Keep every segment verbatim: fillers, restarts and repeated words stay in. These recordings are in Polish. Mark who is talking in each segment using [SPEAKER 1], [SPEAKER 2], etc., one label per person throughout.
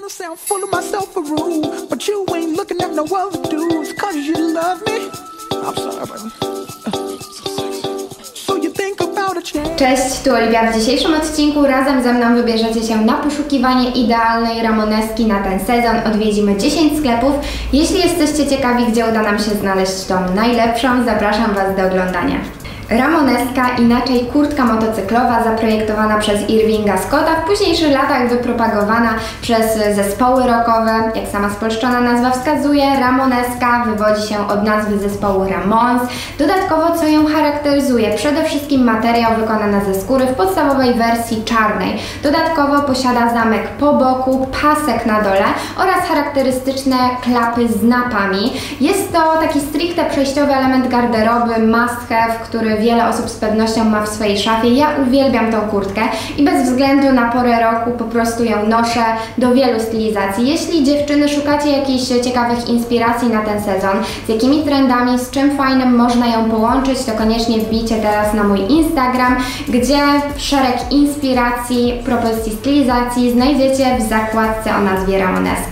[SPEAKER 1] wanna sound full of myself a rule, but you ain't looking at no other dudes, cause you love me. I'm sorry, baby. So you think about a change.
[SPEAKER 2] Cześć, tu Oliwia. W dzisiejszym odcinku razem ze mną wybierzecie się na poszukiwanie idealnej ramoneski na ten sezon. Odwiedzimy dziesięć sklepów. Jeśli jesteście ciekawi, gdzie uda nam się znaleźć tą najlepszą, zapraszam Was do oglądania. Ramoneska, inaczej kurtka motocyklowa, zaprojektowana przez Irvinga Scotta, w późniejszych latach wypropagowana przez zespoły rockowe. Jak sama spolszczona nazwa wskazuje, ramoneska wywodzi się od nazwy zespołu Ramones. Dodatkowo, co ją charakteryzuje? Przede wszystkim materiał wykonany ze skóry w podstawowej wersji czarnej. Dodatkowo posiada zamek po boku, pasek na dole oraz charakterystyczne klapy z napami. Jest to taki stricte przejściowy element garderoby, must have, który wiele osób z pewnością ma w swojej szafie. Ja uwielbiam tą kurtkę i bez względu na porę roku po prostu ją noszę do wielu stylizacji. Jeśli dziewczyny szukacie jakichś ciekawych inspiracji na ten sezon, z jakimi trendami, z czym fajnym można ją połączyć, to koniecznie wbijcie teraz na mój Instagram, gdzie szereg inspiracji, propozycji stylizacji znajdziecie w zakładce o nazwie Ramoneska.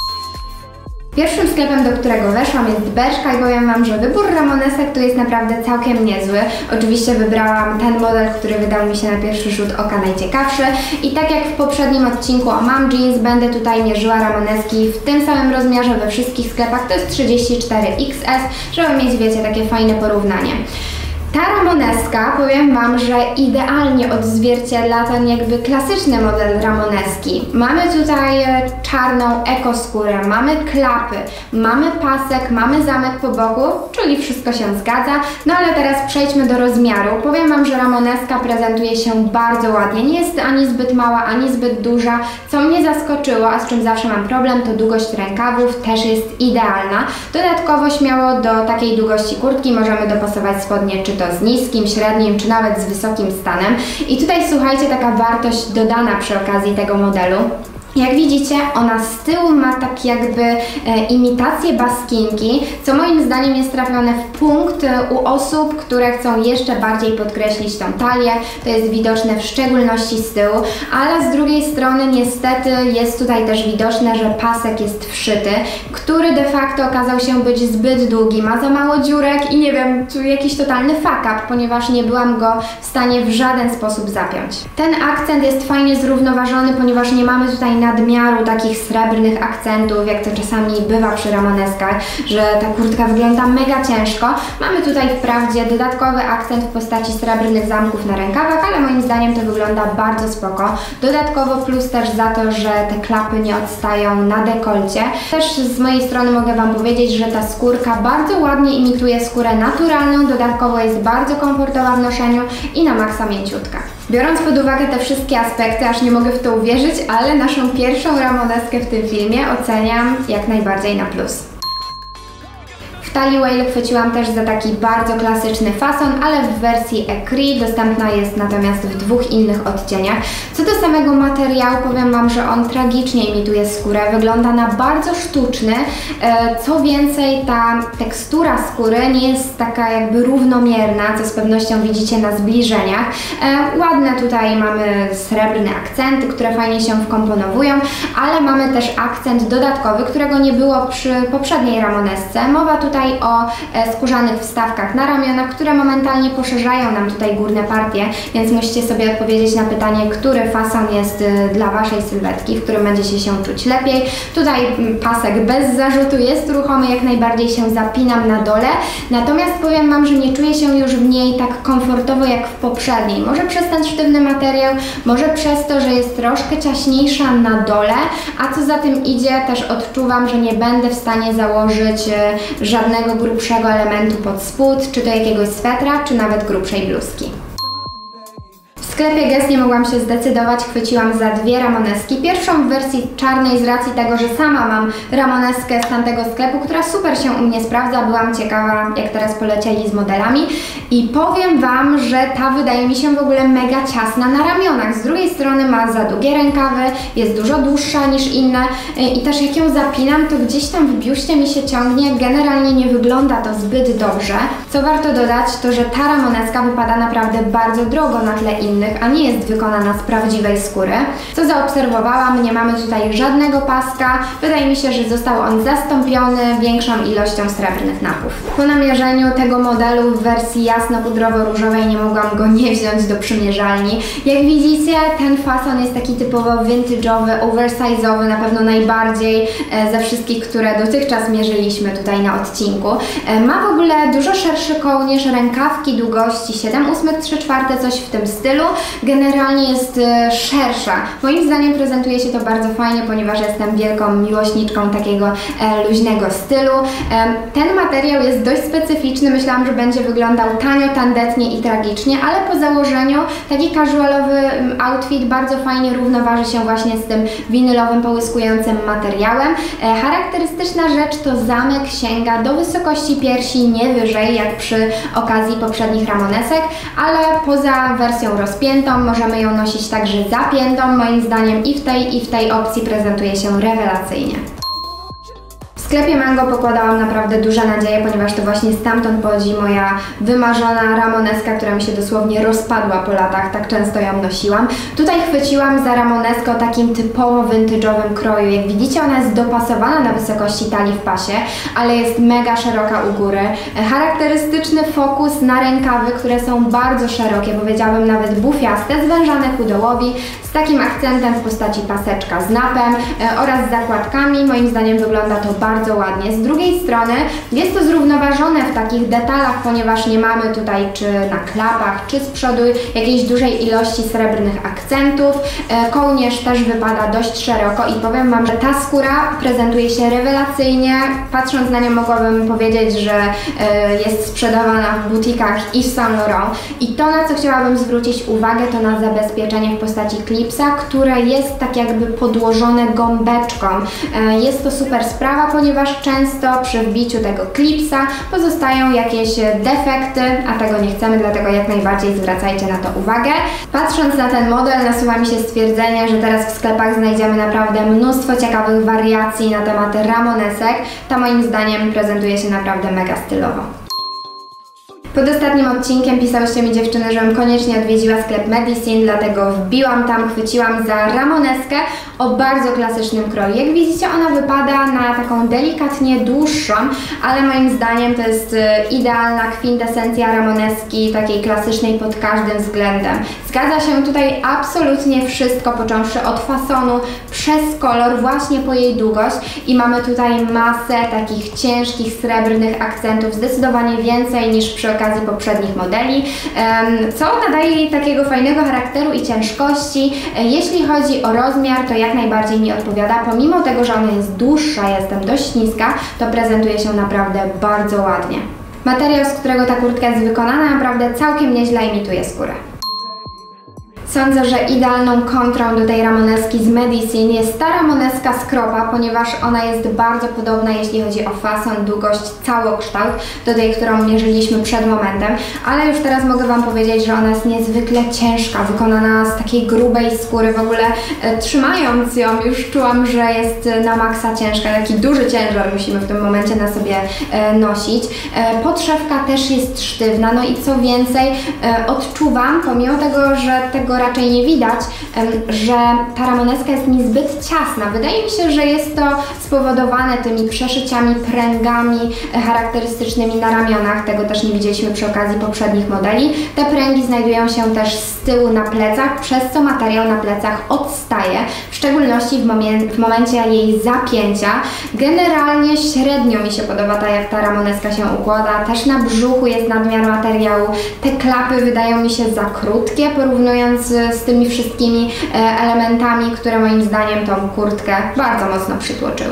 [SPEAKER 2] Pierwszym sklepem, do którego weszłam, jest Bershka i powiem Wam, że wybór ramonesek tu jest naprawdę całkiem niezły. Oczywiście wybrałam ten model, który wydał mi się na pierwszy rzut oka najciekawszy i tak jak w poprzednim odcinku o Mom Jeans, będę tutaj mierzyła ramoneski w tym samym rozmiarze we wszystkich sklepach, to jest trzydzieści cztery X S, żeby mieć, wiecie, takie fajne porównanie. Ta ramoneska, powiem Wam, że idealnie odzwierciedla ten jakby klasyczny model ramoneski. Mamy tutaj czarną ekoskórę, mamy klapy, mamy pasek, mamy zamek po boku, czyli wszystko się zgadza. No ale teraz przejdźmy do rozmiaru. Powiem Wam, że ramoneska prezentuje się bardzo ładnie. Nie jest ani zbyt mała, ani zbyt duża. Co mnie zaskoczyło, a z czym zawsze mam problem, to długość rękawów też jest idealna. Dodatkowo śmiało do takiej długości kurtki możemy dopasować spodnie, czy to z niskim, średnim, czy nawet z wysokim stanem. I tutaj słuchajcie, taka wartość dodana przy okazji tego modelu. Jak widzicie, ona z tyłu ma tak jakby e, imitację baskinki, co moim zdaniem jest trafione w punkt e, u osób, które chcą jeszcze bardziej podkreślić tą talię. To jest widoczne w szczególności z tyłu, ale z drugiej strony niestety jest tutaj też widoczne, że pasek jest wszyty, który de facto okazał się być zbyt długi, ma za mało dziurek i nie wiem, tu jakiś totalny fuck up, ponieważ nie byłam go w stanie w żaden sposób zapiąć. Ten akcent jest fajnie zrównoważony, ponieważ nie mamy tutaj nadmiaru takich srebrnych akcentów, jak to czasami bywa przy ramoneskach, że ta kurtka wygląda mega ciężko. Mamy tutaj wprawdzie dodatkowy akcent w postaci srebrnych zamków na rękawach, ale moim zdaniem to wygląda bardzo spoko. Dodatkowo plus też za to, że te klapy nie odstają na dekolcie. Też z mojej strony mogę Wam powiedzieć, że ta skórka bardzo ładnie imituje skórę naturalną, dodatkowo jest bardzo komfortowa w noszeniu i na maksa mięciutka. Biorąc pod uwagę te wszystkie aspekty, aż nie mogę w to uwierzyć, ale naszą pierwszą ramoneskę w tym filmie oceniam jak najbardziej na plus. W talii whale chwyciłam też za taki bardzo klasyczny fason, ale w wersji ecru, dostępna jest natomiast w dwóch innych odcieniach. Co do samego materiału, powiem Wam, że on tragicznie imituje skórę, wygląda na bardzo sztuczny. Co więcej, ta tekstura skóry nie jest taka jakby równomierna, co z pewnością widzicie na zbliżeniach. Ładne tutaj mamy srebrne akcenty, które fajnie się wkomponowują, ale mamy też akcent dodatkowy, którego nie było przy poprzedniej ramonesce. Mowa tutaj o skórzanych wstawkach na ramionach, które momentalnie poszerzają nam tutaj górne partie, więc musicie sobie odpowiedzieć na pytanie, który fason jest dla Waszej sylwetki, w którym będziecie się czuć lepiej. Tutaj pasek bez zarzutu jest ruchomy, jak najbardziej się zapinam na dole, natomiast powiem Wam, że nie czuję się już w niej tak komfortowo jak w poprzedniej. Może przez ten sztywny materiał, może przez to, że jest troszkę ciaśniejsza na dole, a co za tym idzie, też odczuwam, że nie będę w stanie założyć żadnego grubszego elementu pod spód, czy to jakiegoś swetra, czy nawet grubszej bluzki. W sklepie Guess nie mogłam się zdecydować, chwyciłam za dwie ramoneski. Pierwszą w wersji czarnej z racji tego, że sama mam ramoneskę z tamtego sklepu, która super się u mnie sprawdza. Byłam ciekawa, jak teraz polecieli z modelami i powiem Wam, że ta wydaje mi się w ogóle mega ciasna na ramionach. Z drugiej strony ma za długie rękawy, jest dużo dłuższa niż inne i też jak ją zapinam, to gdzieś tam w biuście mi się ciągnie. Generalnie nie wygląda to zbyt dobrze. Co warto dodać, to że ta ramoneska wypada naprawdę bardzo drogo na tle innych. innych, a nie jest wykonana z prawdziwej skóry. Co zaobserwowałam, nie mamy tutaj żadnego paska. Wydaje mi się, że został on zastąpiony większą ilością srebrnych napów. Po namierzeniu tego modelu w wersji jasno-pudrowo-różowej nie mogłam go nie wziąć do przymierzalni. Jak widzicie, ten fason jest taki typowo vintage'owy, oversize'owy, na pewno najbardziej ze wszystkich, które dotychczas mierzyliśmy tutaj na odcinku. Ma w ogóle dużo szerszy kołnierz, rękawki długości siedem ósmych, trzy czwarte, coś w tym stylu. Generalnie jest szersza. Moim zdaniem prezentuje się to bardzo fajnie, ponieważ jestem wielką miłośniczką takiego luźnego stylu. Ten materiał jest dość specyficzny, myślałam, że będzie wyglądał tanio, tandetnie i tragicznie, ale po założeniu taki casualowy outfit bardzo fajnie równoważy się właśnie z tym winylowym, połyskującym materiałem. Charakterystyczna rzecz to zamek sięga do wysokości piersi, nie wyżej jak przy okazji poprzednich ramonesek, ale poza wersją rozpiętą możemy ją nosić także zapiętą. Moim zdaniem i w tej, i w tej opcji prezentuje się rewelacyjnie. W sklepie Mango pokładałam naprawdę duże nadzieje, ponieważ to właśnie stamtąd pochodzi moja wymarzona ramoneska, która mi się dosłownie rozpadła po latach, tak często ją nosiłam. Tutaj chwyciłam za ramoneskę o takim typowo vintage'owym kroju. Jak widzicie, ona jest dopasowana na wysokości talii w pasie, ale jest mega szeroka u góry. Charakterystyczny fokus na rękawy, które są bardzo szerokie, powiedziałabym nawet bufiaste, zwężane ku dołowi, z takim akcentem w postaci paseczka z napem oraz z zakładkami. Moim zdaniem wygląda to bardzo bardzo ładnie. Z drugiej strony jest to zrównoważone w takich detalach, ponieważ nie mamy tutaj czy na klapach, czy z przodu jakiejś dużej ilości srebrnych akcentów. Kołnierz też wypada dość szeroko i powiem Wam, że ta skóra prezentuje się rewelacyjnie. Patrząc na nią mogłabym powiedzieć, że jest sprzedawana w butikach i w Saint Laurent. I to, na co chciałabym zwrócić uwagę, to na zabezpieczenie w postaci klipsa, które jest tak jakby podłożone gąbeczką. Jest to super sprawa, ponieważ często przy wbiciu tego klipsa pozostają jakieś defekty, a tego nie chcemy, dlatego jak najbardziej zwracajcie na to uwagę. Patrząc na ten model, nasuwa mi się stwierdzenie, że teraz w sklepach znajdziemy naprawdę mnóstwo ciekawych wariacji na temat ramonesek. Ta moim zdaniem prezentuje się naprawdę mega stylowo. Pod ostatnim odcinkiem pisałyście mi dziewczyny, żebym koniecznie odwiedziła sklep Medicine, dlatego wbiłam tam, chwyciłam za ramoneskę o bardzo klasycznym kroju. Jak widzicie, ona wypada na taką delikatnie dłuższą, ale moim zdaniem to jest idealna kwintesencja ramoneski, takiej klasycznej pod każdym względem. Zgadza się tutaj absolutnie wszystko, począwszy od fasonu, przez kolor, właśnie po jej długość i mamy tutaj masę takich ciężkich, srebrnych akcentów, zdecydowanie więcej niż przy okazji poprzednich modeli, co nadaje jej takiego fajnego charakteru i ciężkości. Jeśli chodzi o rozmiar, to jak najbardziej mi odpowiada. Pomimo tego, że ona jest dłuższa, ja jestem dość niska, to prezentuje się naprawdę bardzo ładnie. Materiał, z którego ta kurtka jest wykonana, naprawdę całkiem nieźle imituje skórę. Sądzę, że idealną kontrą do tej ramoneski z Medicine jest ta ramoneska z Cropa, ponieważ ona jest bardzo podobna, jeśli chodzi o fason, długość, całokształt do tej, którą mierzyliśmy przed momentem, ale już teraz mogę Wam powiedzieć, że ona jest niezwykle ciężka, wykonana z takiej grubej skóry. W ogóle e, trzymając ją już czułam, że jest na maksa ciężka, taki duży ciężar musimy w tym momencie na sobie e, nosić. E, podszewka też jest sztywna, no i co więcej, e, odczuwam, pomimo tego, że tego raczej nie widać, że ta ramoneska jest mi zbyt ciasna. Wydaje mi się, że jest to spowodowane tymi przeszyciami, pręgami charakterystycznymi na ramionach. Tego też nie widzieliśmy przy okazji poprzednich modeli. Te pręgi znajdują się też z tyłu na plecach, przez co materiał na plecach odstaje, w szczególności w, momen w momencie jej zapięcia. Generalnie średnio mi się podoba ta, jak ta ramoneska się układa. Też na brzuchu jest nadmiar materiału. Te klapy wydają mi się za krótkie, porównując z tymi wszystkimi elementami, które moim zdaniem tą kurtkę bardzo mocno przytłoczyły.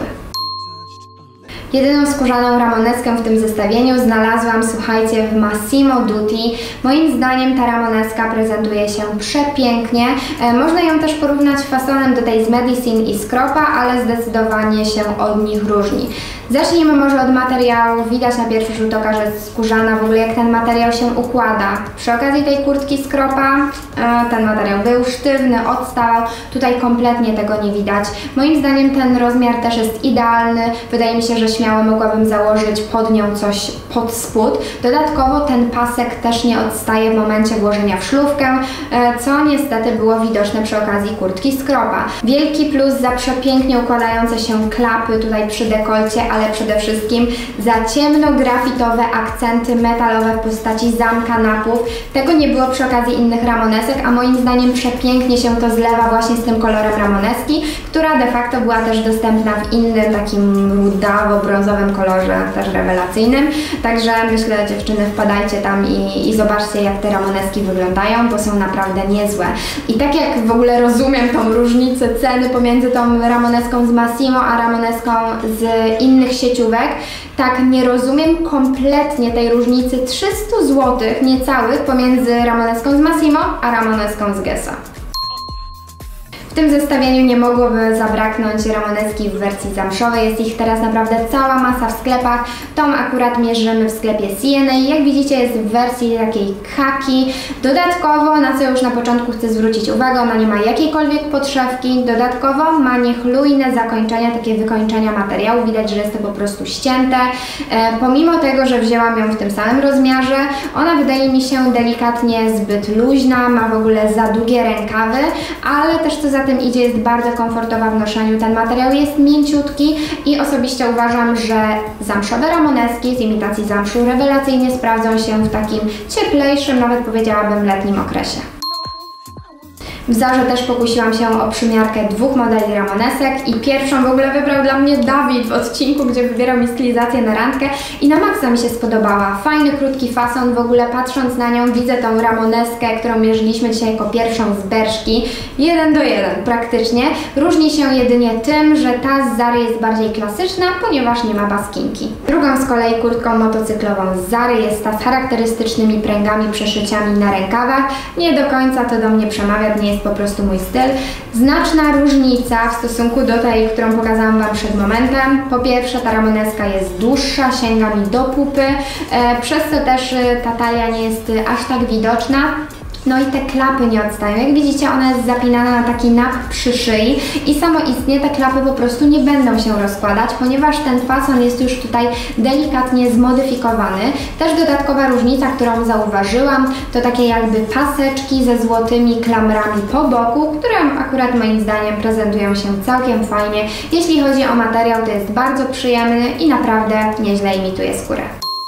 [SPEAKER 2] Jedyną skórzaną ramoneskę w tym zestawieniu znalazłam, słuchajcie, w Massimo Dutti. Moim zdaniem ta ramoneska prezentuje się przepięknie. E, można ją też porównać fasonem do tej z Medicine i z Cropa, ale zdecydowanie się od nich różni. Zacznijmy może od materiału. Widać na pierwszy rzut oka, że jest skórzana, w ogóle jak ten materiał się układa. Przy okazji tej kurtki z Cropa e, ten materiał był sztywny, odstawał. Tutaj kompletnie tego nie widać. Moim zdaniem ten rozmiar też jest idealny. Wydaje mi się, że śmiało mogłabym założyć pod nią coś pod spód. Dodatkowo ten pasek też nie odstaje w momencie włożenia w szlufkę, co niestety było widoczne przy okazji kurtki z kropa. Wielki plus za przepięknie układające się klapy tutaj przy dekolcie, ale przede wszystkim za ciemno-grafitowe akcenty metalowe w postaci zamka napów. Tego nie było przy okazji innych ramonesek, a moim zdaniem przepięknie się to zlewa właśnie z tym kolorem ramoneski, która de facto była też dostępna w innym takim rudawo-brązowym kolorze, też rewelacyjnym. Także myślę, dziewczyny, wpadajcie tam i, i zobaczcie, jak te ramoneski wyglądają, bo są naprawdę niezłe. I tak jak w ogóle rozumiem tą różnicę ceny pomiędzy tą ramoneską z Massimo a ramoneską z innych sieciówek, tak nie rozumiem kompletnie tej różnicy trzysta złotych niecałych pomiędzy ramoneską z Massimo a ramoneską z Guessa. W tym zestawieniu nie mogłoby zabraknąć ramoneski w wersji zamszowej. Jest ich teraz naprawdę cała masa w sklepach. Tą akurat mierzymy w sklepie C N A. Jak widzicie, jest w wersji takiej khaki. Dodatkowo, na co już na początku chcę zwrócić uwagę, ona nie ma jakiejkolwiek podszewki. Dodatkowo ma niechlujne zakończenia, takie wykończenia materiału. Widać, że jest to po prostu ścięte. E, pomimo tego, że wzięłam ją w tym samym rozmiarze, ona wydaje mi się delikatnie zbyt luźna, ma w ogóle za długie rękawy, ale też co za tym idzie, jest bardzo komfortowa w noszeniu. Ten materiał jest mięciutki i osobiście uważam, że zamszowe ramoneski z imitacji zamszu rewelacyjnie sprawdzą się w takim cieplejszym, nawet powiedziałabym letnim okresie. W Zarze też pokusiłam się o przymiarkę dwóch modeli ramonesek i pierwszą w ogóle wybrał dla mnie Dawid w odcinku, gdzie wybierał mi stylizację na randkę i na maksa mi się spodobała. Fajny, krótki fason, w ogóle patrząc na nią widzę tą ramoneskę, którą mierzyliśmy dzisiaj jako pierwszą z Berszki. Jeden do jeden praktycznie. Różni się jedynie tym, że ta z Zary jest bardziej klasyczna, ponieważ nie ma baskinki. Drugą z kolei kurtką motocyklową z Zary jest ta z charakterystycznymi pręgami, przeszyciami na rękawach. Nie do końca to do mnie przemawia, nie jest po prostu mój styl. Znaczna różnica w stosunku do tej, którą pokazałam Wam przed momentem. Po pierwsze, ta ramoneska jest dłuższa, sięga mi do pupy, e, przez co też ta talia nie jest aż tak widoczna. No i te klapy nie odstają. Jak widzicie, ona jest zapinana na taki nap przy szyi i samoistnie te klapy po prostu nie będą się rozkładać, ponieważ ten fason jest już tutaj delikatnie zmodyfikowany. Też dodatkowa różnica, którą zauważyłam, to takie jakby paseczki ze złotymi klamrami po boku, które akurat moim zdaniem prezentują się całkiem fajnie. Jeśli chodzi o materiał, to jest bardzo przyjemny i naprawdę nieźle imituje skórę.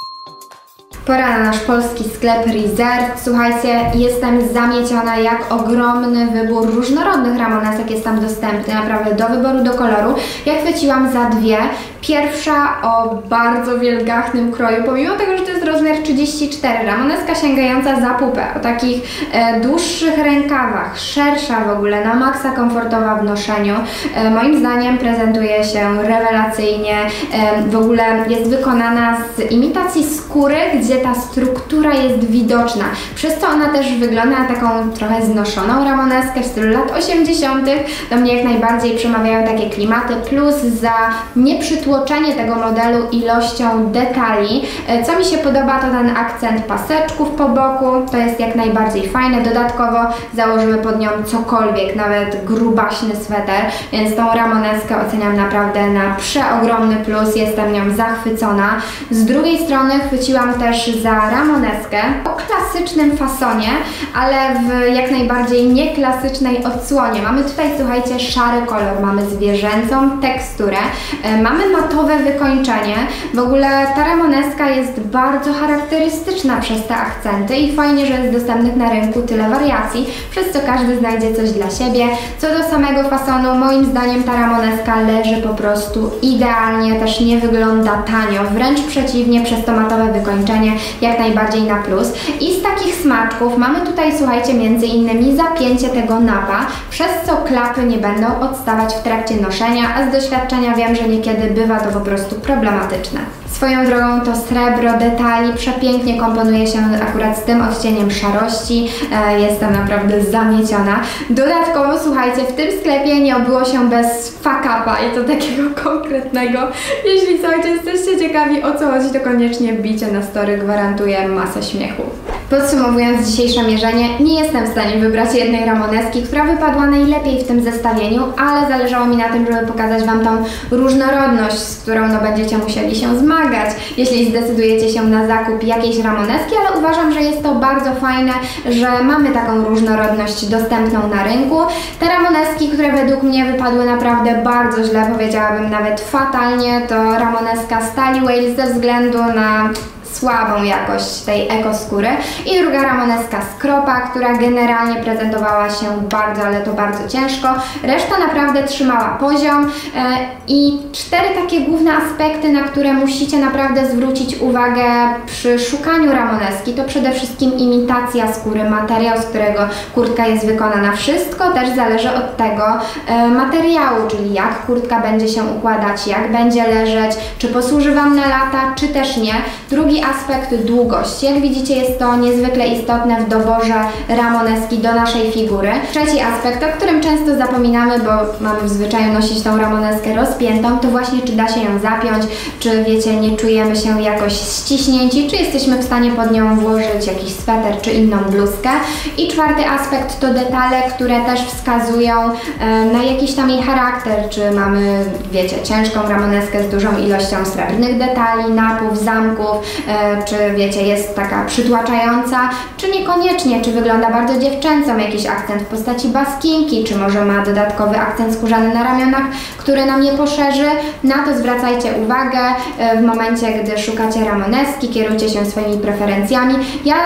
[SPEAKER 2] Pora na nasz polski sklep Reserve. Słuchajcie, jestem zamieciona, jak ogromny wybór różnorodnych ramonesek jest tam dostępny, naprawdę do wyboru, do koloru. Ja chwyciłam za dwie. Pierwsza o bardzo wielgachnym kroju, pomimo tego, że to jest rozmiar trzydzieści cztery, ramoneska sięgająca za pupę, o takich e, dłuższych rękawach, szersza w ogóle, na maksa komfortowa w noszeniu. E, moim zdaniem prezentuje się rewelacyjnie, e, w ogóle jest wykonana z imitacji skóry, gdzie ta struktura jest widoczna, przez co ona też wygląda na taką trochę znoszoną ramoneskę w stylu lat osiemdziesiątych. Do mnie jak najbardziej przemawiają takie klimaty, plus za nieprzytłoczenie tego modelu ilością detali. Co mi się podoba, to ten akcent paseczków po boku, to jest jak najbardziej fajne. Dodatkowo założymy pod nią cokolwiek, nawet grubaśny sweter, więc tą ramoneskę oceniam naprawdę na przeogromny plus, jestem nią zachwycona. Z drugiej strony chwyciłam też za ramoneskę o klasycznym fasonie, ale w jak najbardziej nieklasycznej odsłonie. Mamy tutaj, słuchajcie, szary kolor, mamy zwierzęcą teksturę, e, mamy matowe wykończenie. W ogóle ta ramoneska jest bardzo charakterystyczna przez te akcenty i fajnie, że jest dostępnych na rynku tyle wariacji, przez co każdy znajdzie coś dla siebie. Co do samego fasonu, moim zdaniem ta ramoneska leży po prostu idealnie, też nie wygląda tanio, wręcz przeciwnie, przez to matowe wykończenie jak najbardziej na plus. I z takich smaczków mamy tutaj, słuchajcie, między innymi zapięcie tego napa, przez co klapy nie będą odstawać w trakcie noszenia, a z doświadczenia wiem, że niekiedy bywa to po prostu problematyczne. Swoją drogą to srebro detali przepięknie komponuje się akurat z tym odcieniem szarości. E, jestem naprawdę zamieciona. Dodatkowo, słuchajcie, w tym sklepie nie obyło się bez fuck-upa i to takiego konkretnego. Jeśli, słuchajcie, jesteście ciekawi, o co chodzi, to koniecznie wbijcie na story, gwarantuję masę śmiechu. Podsumowując dzisiejsze mierzenie, nie jestem w stanie wybrać jednej ramoneski, która wypadła najlepiej w tym zestawieniu, ale zależało mi na tym, żeby pokazać Wam tą różnorodność, z którą no, będziecie musieli się zmagać, jeśli zdecydujecie się na zakup jakiejś ramoneski, ale uważam, że jest to bardzo fajne, że mamy taką różnorodność dostępną na rynku. Te ramoneski, które według mnie wypadły naprawdę bardzo źle, powiedziałabym nawet fatalnie, to ramoneska Stali Wales ze względu na słabą jakość tej ekoskóry i druga ramoneska Skropa, która generalnie prezentowała się bardzo, ale to bardzo ciężko. Reszta naprawdę trzymała poziom e, i cztery takie główne aspekty, na które musicie naprawdę zwrócić uwagę przy szukaniu ramoneski, to przede wszystkim imitacja skóry, materiał, z którego kurtka jest wykonana. Wszystko też zależy od tego e, materiału, czyli jak kurtka będzie się układać, jak będzie leżeć, czy posłuży Wam na lata, czy też nie. Drugi aspekt długość. Jak widzicie, jest to niezwykle istotne w doborze ramoneski do naszej figury. Trzeci aspekt, o którym często zapominamy, bo mamy w zwyczaju nosić tą ramoneskę rozpiętą, to właśnie czy da się ją zapiąć, czy wiecie, nie czujemy się jakoś ściśnięci, czy jesteśmy w stanie pod nią włożyć jakiś sweter, czy inną bluzkę. I czwarty aspekt to detale, które też wskazują e, na jakiś tam jej charakter, czy mamy, wiecie, ciężką ramoneskę z dużą ilością srebrnych detali, napów, zamków, e, czy wiecie, jest taka przytłaczająca, czy niekoniecznie, czy wygląda bardzo dziewczęco, jakiś akcent w postaci baskinki, czy może ma dodatkowy akcent skórzany na ramionach, który nam je poszerzy. Na to zwracajcie uwagę w momencie, gdy szukacie ramoneski, kierujcie się swoimi preferencjami. Ja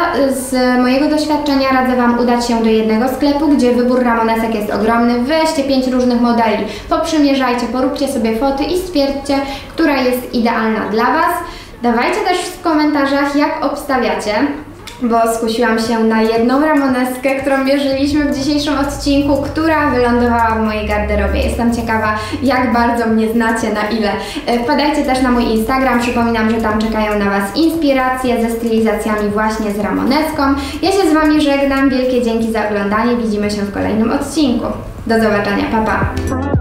[SPEAKER 2] z mojego doświadczenia radzę Wam udać się do jednego sklepu, gdzie wybór ramonesek jest ogromny. Weźcie pięć różnych modeli, poprzymierzajcie, poróbcie sobie foty i stwierdźcie, która jest idealna dla Was. Dawajcie też w komentarzach, jak obstawiacie, bo skusiłam się na jedną ramoneskę, którą mierzyliśmy w dzisiejszym odcinku, która wylądowała w mojej garderobie. Jestem ciekawa, jak bardzo mnie znacie, na ile. Wpadajcie też na mój Instagram, przypominam, że tam czekają na Was inspiracje ze stylizacjami właśnie z ramoneską. Ja się z Wami żegnam, wielkie dzięki za oglądanie, widzimy się w kolejnym odcinku. Do zobaczenia, pa pa!